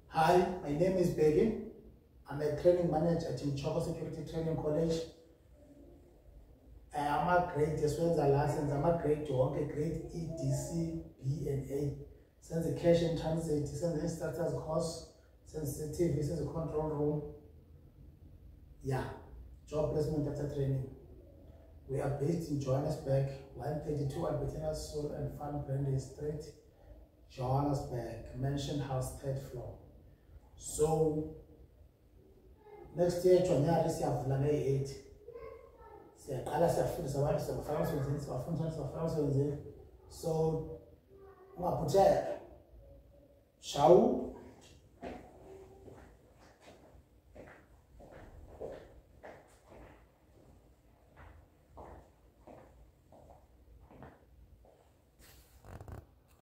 Hi, my name is Bhekumzi. I'm a training manager at Mtshoko Security Training College. I'm a grade as well as a license. I'm a grade to work, a grade E, D, C, B, and A. Since the cash in transit, since the instructor's course, sensitive, this is a control room. Yeah, job placement after training. We are based in Johannesburg, 132 Albertina Soul and Farm Brandy Street, Johannesburg, Mansion House, 3rd floor. So, next year, January, we have 8. So,